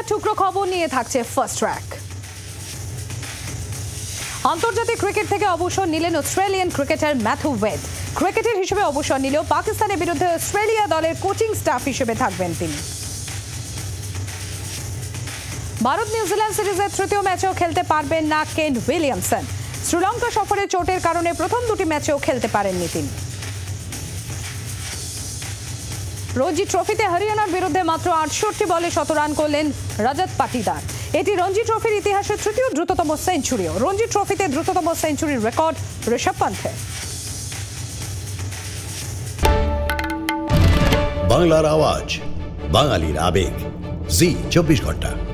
টুকরো খবর নিয়ে থাকছে ফার্স্ট ট্র্যাক। আন্তর্জাতিক ক্রিকেট থেকে অবসর নিলেন Australian cricketer Matthew Wade. Cricketer হিসেবে অবসর নিলেও পাকিস্তানের বিরুদ্ধে অস্ট্রেলিয়া দলের কোচিং স্টাফ হিসেবে থাকবেন তিনি। ভারত নিউজিল্যান্ড সিরিজের তৃতীয় ম্যাচেও খেলতে পারবেন না কেন উইলিয়ামসন। শ্রীলঙ্কা সফরে চোটের কারণে প্রথম দুটি ম্যাচেও খেলতে পারেননি তিনি। রঞ্জি ট্রফিতে হরিয়ানার বিরুদ্ধে মাত্র 68 বলে 100 রান করলেন রজত পাটিদার। এটি রঞ্জি ট্রফির ইতিহাসে তৃতীয় দ্রুততম সেঞ্চুরিও। রঞ্জি ট্রফিতে দ্রুততম সেঞ্চুরির রেকর্ড ঋষভ পান্থের। বাংলার আওয়াজ, বাঙালির আবেগ, জি 24 ঘন্টা।